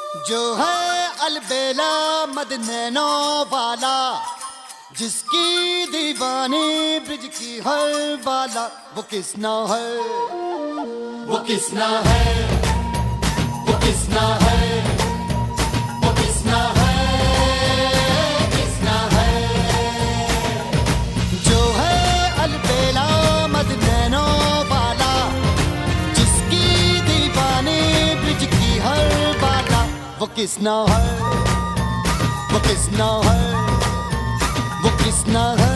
जो है अलबेला मद नैनो वाला, जिसकी दीवानी ब्रिज की हर बाला, वो किसना है, वो किसना है, वो किसना है, वो किसना है, किसना है। जो है अलबेला मद नैनो वाला, जिसकी दीवानी ब्रिज की हर बाला, वो किसना है, वो किसना है, वो किसना है।